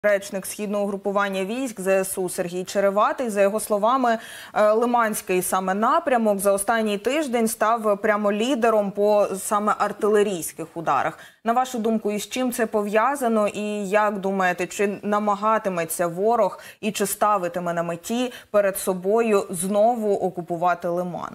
Речник східного групування військ ЗСУ Сергій Череватий. За його словами, Лиманський саме напрямок за останній тиждень став прямо лідером по саме артилерійських ударах. На вашу думку, із чим це пов'язано і як думаєте, чи намагатиметься ворог і чи ставитиме на меті перед собою знову окупувати Лиман?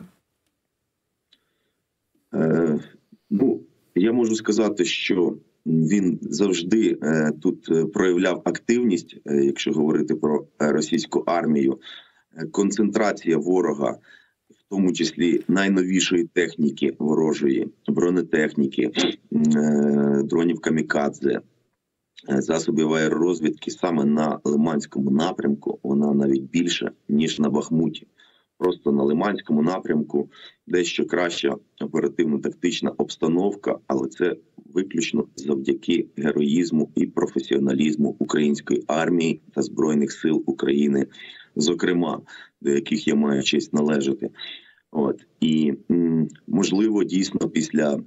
Я можу сказати, що він завжди тут проявляв активність, якщо говорити про російську армію. Концентрація ворога, в тому числі найновішої техніки ворожої, бронетехніки, дронів камікадзе, засобів аеророзвідки саме на Лиманському напрямку, вона навіть більша, ніж на Бахмуті. Просто на Лиманському напрямку дещо краща оперативно-тактична обстановка, але це виключно завдяки героїзму і професіоналізму української армії та Збройних сил України, зокрема, до яких я маю честь належати. І, можливо, дійсно після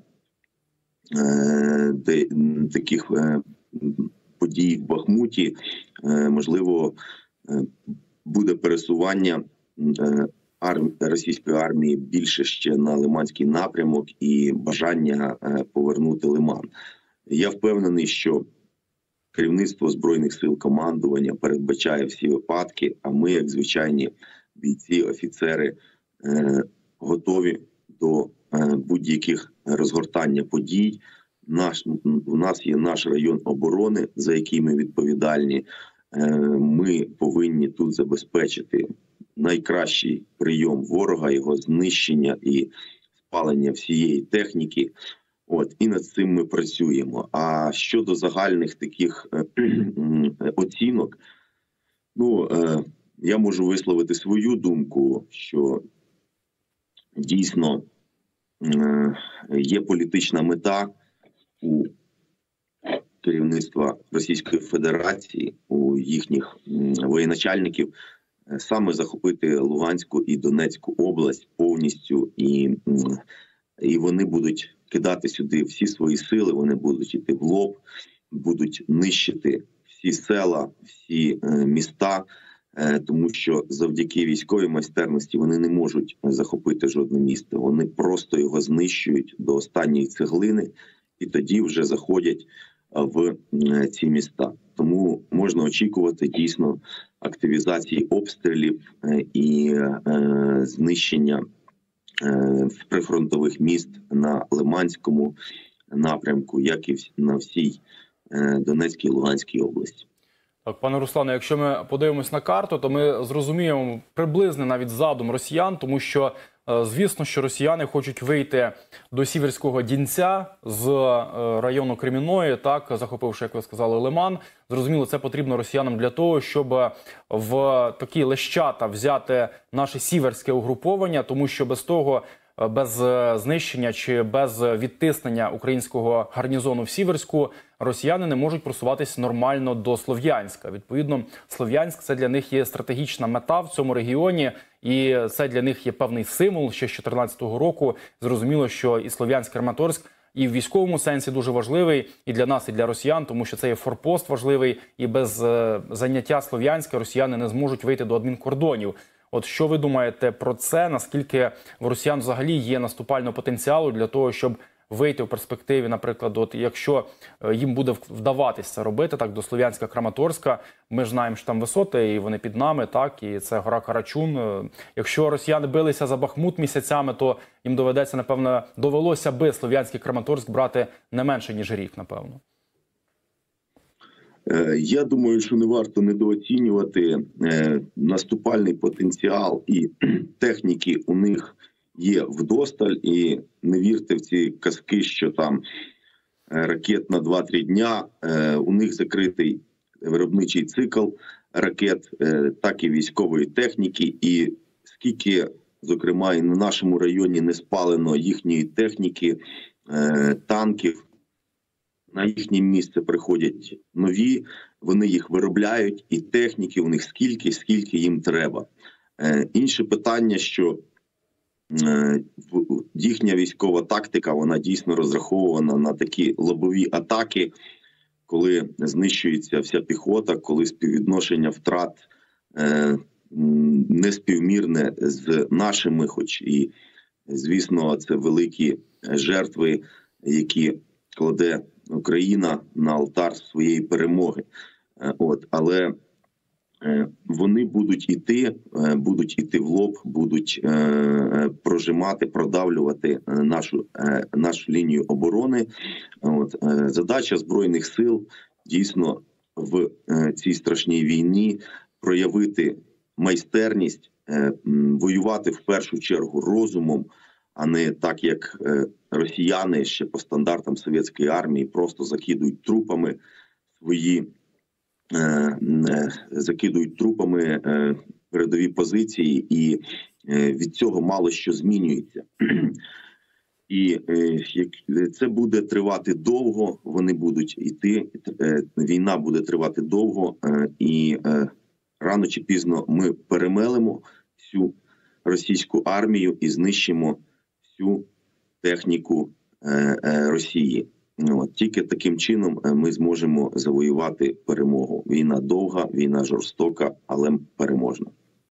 таких подій в Бахмуті, можливо, буде пересування російської армії більше ще на Лиманський напрямок і бажання повернути Лиман. Я впевнений, що керівництво Збройних сил, командування передбачає всі випадки, а ми, як звичайні бійці, офіцери, готові до будь-яких розгортання подій. У нас є наш район оборони, за який ми відповідальні. Ми повинні тут забезпечити найкращий прийом ворога, його знищення і спалення всієї техніки. І над цим ми працюємо. А щодо загальних таких оцінок, я можу висловити свою думку, що дійсно є політична мета у керівництва Російської Федерації, у їхніх воєначальників, саме захопити Луганську і Донецьку область повністю, і вони будуть кидати сюди всі свої сили, вони будуть йти в лоб, будуть нищити всі села, всі міста, тому що завдяки військовій майстерності вони не можуть захопити жодне місто. Вони просто його знищують до останньої цеглини і тоді вже заходять в ці міста. Тому можна очікувати дійсно активізації обстрілів і знищення прифронтових міст на Лиманському напрямку, як і на всій Донецькій і Луганській області. Так, пане Руслане, якщо ми подивимось на карту, то ми зрозуміємо приблизний навіть задум росіян, тому що, звісно, що росіяни хочуть вийти до Сіверського Дінця з району Кремінної, так, захопивши, як ви сказали, Лиман. Зрозуміло, це потрібно росіянам для того, щоб в такі лещата взяти наше сіверське угруповання, тому що без того, без знищення чи без відтиснення українського гарнізону в Сіверську росіяни не можуть просуватися нормально до Слов'янська. Відповідно, Слов'янськ – це для них є стратегічна мета в цьому регіоні, і це для них є певний символ ще з 2014 року. Зрозуміло, що і Слов'янськ-Краматорськ і в військовому сенсі дуже важливий і для нас, і для росіян, тому що це є форпост важливий, і без заняття Слов'янська росіяни не зможуть вийти до адмінкордонів. Що ви думаєте про це? Наскільки в росіян взагалі є наступального потенціалу для того, щоб вийти в перспективі, наприклад, якщо їм буде вдаватися робити так до Слов'янська-Краматорська, ми ж знаємо, що там висоти, і вони під нами, так, і це гора Карачун. Якщо росіяни билися за Бахмут місяцями, то їм доведеться, напевно, довелося би Слов'янський Краматорськ брати не менше, ніж рік, напевно. Я думаю, що не варто недооцінювати наступальний потенціал, і техніки у них є вдосталь, і не вірте в ці казки, що там ракет на 2-3 дня. У них закритий виробничий цикл ракет, так і військової техніки, і скільки, зокрема, і на нашому районі не спалено їхньої техніки, танків, на їхнє місце приходять нові, вони їх виробляють, і техніки у них скільки їм треба. Інше питання, що їхня військова тактика, вона дійсно розрахована на такі лобові атаки, коли знищується вся піхота, коли співвідношення втрат неспівмірне з нашими, хоч і, звісно, це великі жертви, які кладе Україна на алтар своєї перемоги. Але вони будуть іти в лоб, будуть прожимати, продавлювати нашу лінію оборони. Задача Збройних сил дійсно в цій страшній війні проявити майстерність, воювати в першу чергу розумом, а не так, як росіяни ще по стандартам совєтської армії просто закидують трупами передові позиції, і від цього мало що змінюється. І це буде тривати довго, вони будуть йти, війна буде тривати довго, і рано чи пізно ми перемелимо всю російську армію і знищимо всю техніку Росії. Тільки таким чином ми зможемо завоювати перемогу. Війна довга, війна жорстока, але переможна.